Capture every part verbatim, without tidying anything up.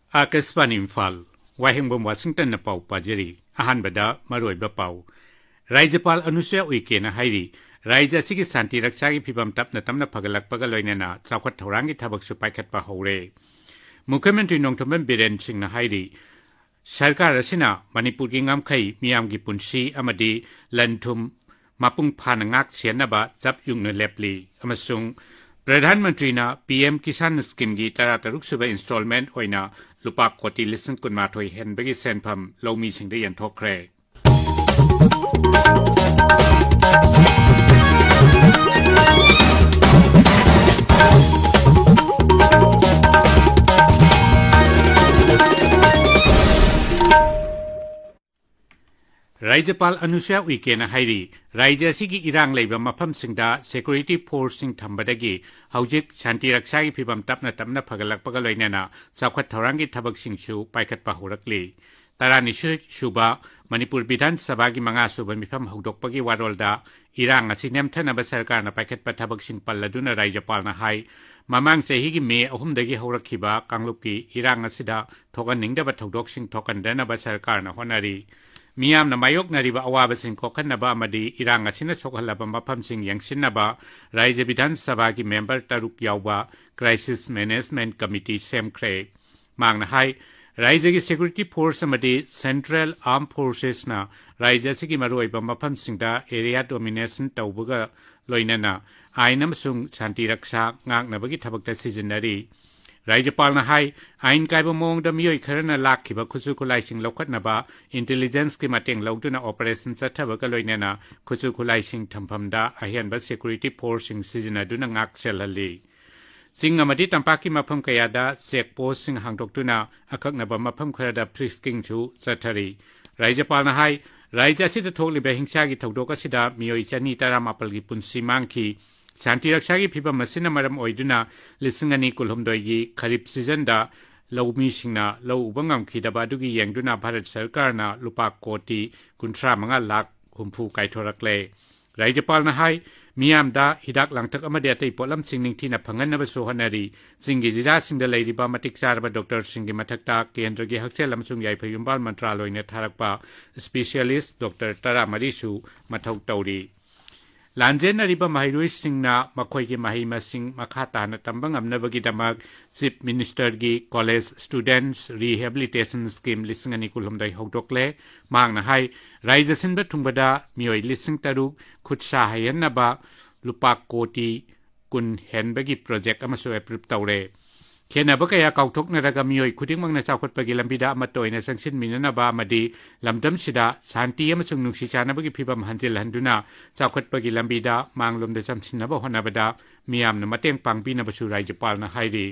Akaspan Imphal, Wahengbam Washington na pau pajeri, ahan bada maroi bapau. Raijapal Anusya Uikena Hairi, Raija Sigi Santi Raksagi Pibam Tap na Tamna Pagalak Pagaloinana, Sakwat Taurangi Tabak Supaikat Pahore. Mukhamentri Nongtomen Biren Sing na Hairi. Sarkar Rasina, Manipur Gingam Kai, Miam Gipunsi, Amadi, Lantum, Mapung Panangak Sianaba, Zap Yung na Lepli, Amasung, Pradhan Mantri na P M Kisan Scheme gi Tarataruk Suba Installment Oina, Lupa Koti Listen Kun Matoi Hen Bagi Senpam, Lomi Sing de Yantokre. Raijapal Anusya Uikena Hairi, Raija Sigi Irang Labor Mapam Singda, Security Force Sing Tambadagi, Haujik, Shanti Raksagi Pibam Tapna Tamna Pagalak Pagaloinana, Sakwat Taurangi Tabak Sing Shu, Paikat Pahurakli. Tarani Shuba, Manipur Bidan Sabagi Manga Suba Mipam Hudok Pagi Warolda, Irang Asinem Tanaba Sarkana Paikat Patabak Sing Paladuna Raijapal Nahai, Mamang Sehigi Me, Ohumdagi Horakiba, Kangluki, Irang Asida, Tokan Ningda Batodok Sing Tokan Dana Basarkana Honari. Miam na mayok na riba awaba sing kokan na ba amadi irang asina sokalaba mapam sing yang sinaba Raija Bidhan Sabha ki member taruk yawba Crisis Management Committee Sem Kre. Mang na hai Raija ki Security Force amadi Central Armed Forces na Raija sigi maroi ba mapam sing da area domination tawbuga loinana ainam sung Shanti Raksha ngang na bagi tabak da seasonary. Raijapal na hai, ain kaiba mong da miyoi karana laki ba kusu kulai sing lokat na ba, intelligence ki mateng laudu na operation sa taba kaloy na na kusu kulai sing tampam da ahian ba security force sing season na ngak selali. Sing amadi tampaki mapam kaya da sek post sing hangdok tu na akak na ba mapam kaya da prisking chu satari. Raijapal na hai, Raija sida thokli ba hingsa ki thokdoka sida miyoi chani tara mapal ki punsi mangki, Shanti Raksagi Piba Masina Madam Oiduna, Lissingani Kulhumdoigi, Karib Season da, Low Mishina, Low Bangam Kidabadugi Yangduna Bharat Sarkarna, Lupa Koti, Kuntra Manga Lak, Humpu Kaitorakle. Raijapal na hai, Miam da, Hidak Langtak Amadete Polam Singing Tina Panganaba Sohanari, Singi Zira Sing the Lady Bamatik Sarba Doctor Singi Matakta, Kendragi Haxelam Sungai Payumbal Mantralo in Tarakpa, Specialist Doctor Tara Marisu, Matok Tauri. Lanjen na riba mahirui sing na makoy ki mahima sing makata na tambang amnabagi damag Chief Minister gi College Students Rehabilitation Scheme lisingani kulhumday hogdokle mang na hai Raija sinba tungbada miyoi lising taruk khutsa hayan na ba lupa koti kun henbagi project amaso approve tawre. Kena ba kaya kautok na raga miyoi kuding mang nasakot pagi lambida amatoy na sangsin minana ba amadi lamdam sida santi amasung nungsisana bagi pibam hansil handuna sakot pagi lambida mang lumda samsin na ba honabada miyam na mateng pangpi na basu Raijapal na hairi.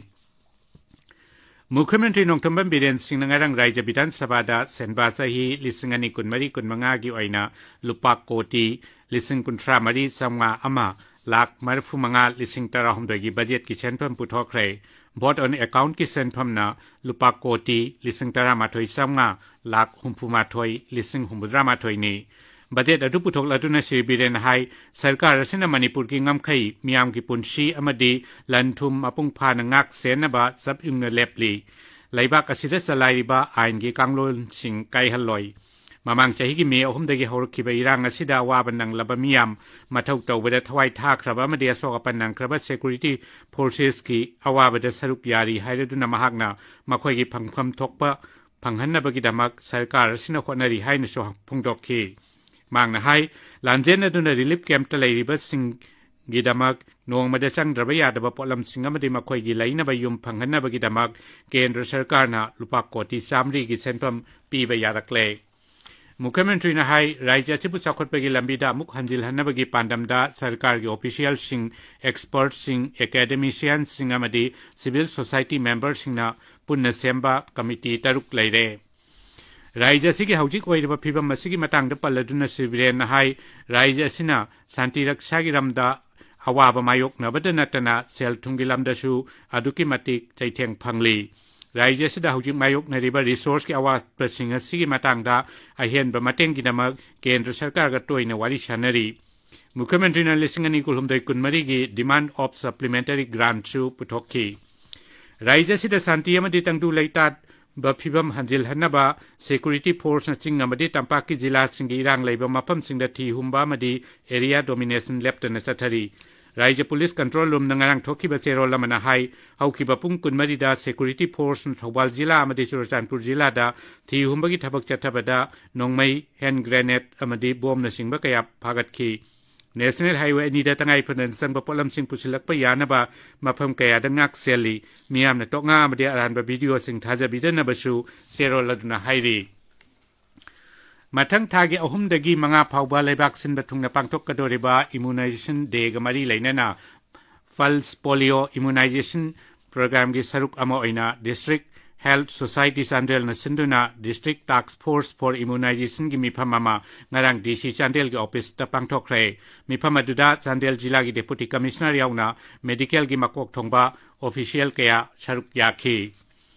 Mukhamentri Nongtombam Biren Sing na ngarang Raija Bidhan Sabha da senba sahi lisingani kunmari kunmanga gi oina lupa koti lising kuntra mari samga ama lak marfu manga lising tarahum dogi budget ki senpam puthokre. Board on account ki senpam na lupa koti lising tara matoi samga lak humpu matoi lising humbudra matoi ni. Budget adu puthok laduna Sri Biren hai Sarkar Rasina Manipur ki ngamkai miyam ki punsi amadi lantum mapung panangak senaba sab yung na lepli. Laibak asida salai ba ain ki kanglon sing kai haloi. Mamang sahi ki me ohum dagi horok ki ba irang asida waban ng laba miyam matau tau bada thawai tha kraba madia sokapan ng kraba security forces ki awabada saruk yari haidaduna mahagna makoy ki pangpam tokpa panghan na bagi damak Sarkar Rasina khonari hai na so pungdok ki. Mang na hai, lanjen na duna relief camp talay riba sing gidamak noong madasang drabaya daba polam singa madi makoy gilay na bayum panghan na bagidamak Kendra Sarkar na lupa koti samri gisenpam pi bayarakle. Mukhamentri na hai, Raija Chibu Sakot bagi lambida muk hanjil hanna bagi pandam da Sarkar gi official sing, experts sing, academicians sing amadi civil society members sing na punna semba committee taruk layre. Raija sigi haujik oiriba phibam masigi matang da paladuna Sibren na hai Raija sina Shanti Raksagi ramda awaba mayok na badana tana sel tungilam da su aduki matik chaitheng phangli. Raija sida haujik mayok na riba resource ki awa prasinga sigi matang da ahian ba mateng gidamak Kendra Sarkar ga toina wari sanari. Mukhamentri na lisingani kulhumdai kunmari gi demand of supplementary grant su puthokki. Raija sida Shanti amadi tangdu laitat Bafibam Hanjil Hanaba, Security Force Ching Amadi Tampaki Jila Singi Irang Labor Mapam Sing the Ti Humba Madi, Area Domination Left and Satari. Raja Police Control Room Nangarang Toki Basero Lamana Hai, Haukibapung Kunmarida, Security Force Hobal Jila Amadi Churchanpur Jila da, Ti Humbagi Tabak Chatabada, Nongmai, Hand Granite, Amadi Bom Nasing Bakaya, Pagatki. National Highway ni datangai panan sang bapolam sing pusilak pa yana ba mapam kaya dangak seli miam na tonga amadi aran ba video sing thaja bidan na basu sero laduna hairi Matang thagi ahum dagi mga phawba laibak sin batung na pangtok kadoriba immunization day gamari lainana Pulse Polio Immunization Program gi saruk amo oina District Health Society Chandel na sinduna District Task Force for Immunization gi miphamama ngarang D C Chandel gi office ta pangthok re miphamma duda Chandel jila gi Deputy Commissioner yauna medical gi makok thongba official kaya saruk yakhi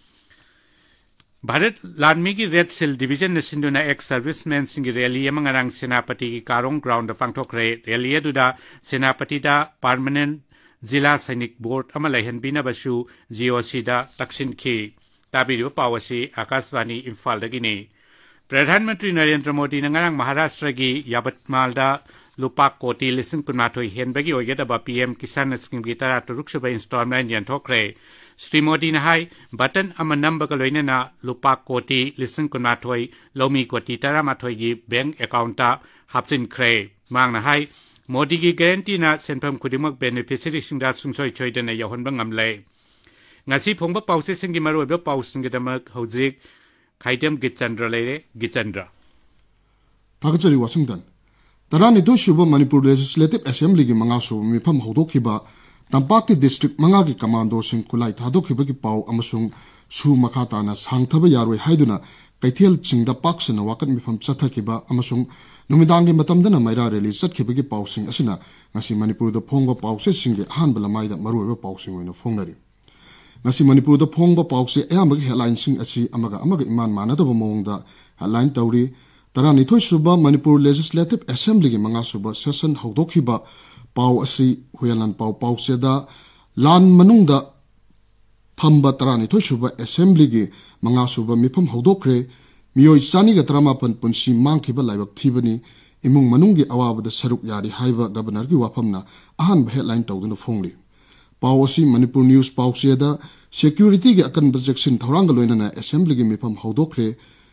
Bharat Lanmi gi Red Seal Division na sinduna ex servicemen singi rally amangarang senapati gi Karong ground da pangthok re rally duda senapati da permanent Zila Sainik Board amalaihan bina basu G O C da taksin ki Tabiru Pawasi Akasvani Imphal Dagini. Pradhan Mantri Narendra Modi Nangarang Maharashtra gi Yabatmal da Lupa Koti listen kunmatoi henbagi oyedaba P M Kisan Scheme Gitara Turuksuba installment yan tokre. Sri Modi na hai button amanam bagaloina na Lupa Koti listen kunmatoi Lomi Koti Tara Matoi gi bank account ta hapsin kre. Mang na hai Modi gi guarantee na senpam kudimak beneficiary singda sungsoi choidana yahon bangam le. Ngasi phongba pause singi maro be pause singi damak hojik Khaidem Geetchandra lere Geetchandra Thakachari Washington Tarani do shuba Manipur Legislative Assembly gi manga so mifam hodokhiba Tampaki District manga gi commando sing kulai thadokhiba gi pau amasung su makhata na sangthaba yaroi haiduna kaithel chingda paksana wakat mifam chathakiba amasung numidangi matamdana maira release chatkhiba gi pau sing asina ngasi Manipur do phongba pause singi hanbala maida maroiba pau sing oina phongnari Ngasi Manipur da phongba pause ayamagi headline sing asi amaga amaga iman manadaba mongda headline tawri tarani thoi suba Manipur Legislative Assembly gi manga suba session hodokhiba pau asi huyalan pau pause da lan manungda phamba tarani thoi suba assembly gi manga suba mifam hodokre miyoi sani ga trama pan punsi mangkhiba laibak thibani imung manunggi awaba da saruk yari haiba governor gi wafamna ahan headline tawduna phongri Pawasi Manipur News Pawsiada Security gi akan projection thorang loina na assembly gi mifam hodokre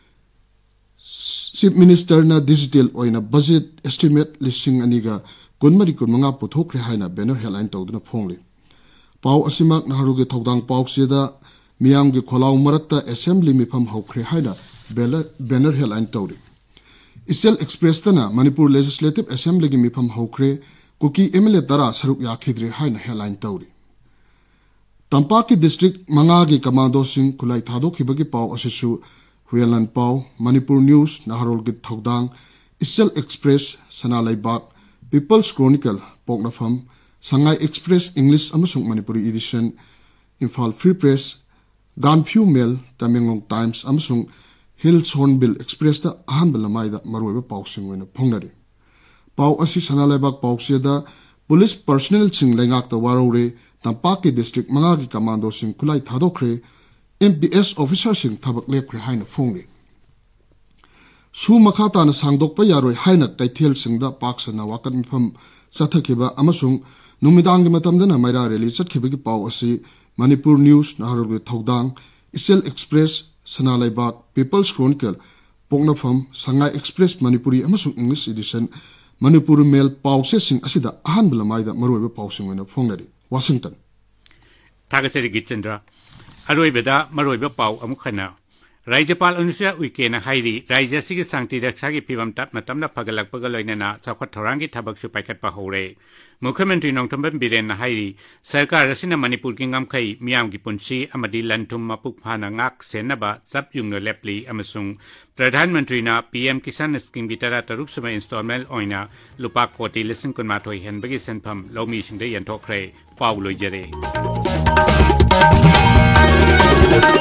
Chief Minister na digital oina budget estimate listing aniga kunmari kunmanga puthokre haina banner headline tawduna phongli Paw asimak naharu gi thodang Pawsiada miyam gi kholaw marakta assembly mifam hokre haina banner headline tawri Isel Express tana Manipur Legislative Assembly gi mifam hokre kuki M L A tara saruk yakhidre haina headline tawri Tampaki District Mangagi Commando Sing Kulai Thado Kibagi Pau Asisu Huyalan Pau Manipur News Naharol Git Thodang Isel Express Sanalai Bak People's Chronicle Poknafam Sangai Express English Amasung Manipuri Edition Imphal Free Press Ganphu Mail Tamenglong Times Amasung Hills Hornbill Express da ahan balamai da maroiba Pau Sing wena phongnari Pau Asi Sanalai Bak Pau Siada Police Personnel Sing Lengak da Warore Tampaki District Mangagi Commando Sing Kulai Thadokre M P S Officer Sing Thabak Lepre Haina Phongri Su Makhata na Sangdokpa Yaroi Haina Kaithel Sing da Paksana Wakat Mifam Sathakiba Amasung Numidangi Matamdana Maira Rally Chatkibagi Pau Asi Manipur News Naharul Thodang Isel Express Sanalai Bak People's Chronicle Poknafam Sangai Express Manipuri Amasung English Edition Manipur Mail Pause Sing Asida Ahan Balamaida Maroiba Pausing Wena Phongnari Washington Thakachari Geetchandra Aroibeda Maroiba Pau Amukhana Rajapal Anusha Uikena Hairi Raja Sigi Sankti Raksagi Pivam Tap Matamna Pagalak Pagaloina Chakwat Thorangi Tabak Supaikat Pahore Mukhyamantri Nongthamban Biren Hairi Sarkar Rasina Manipur Kingam Kai Miyam Gi Punsi Amadi Lantum Mapuk Phana Ngak Senaba Chap Yungno Lepli Amasung Pradhan Mantri na P M Kisan Scheme Gitara Taruk Suma Installment Oina Lupa Koti Listen Kunmatoi Henbagi Senpam Lomi Singde Yantokre Pau Loijare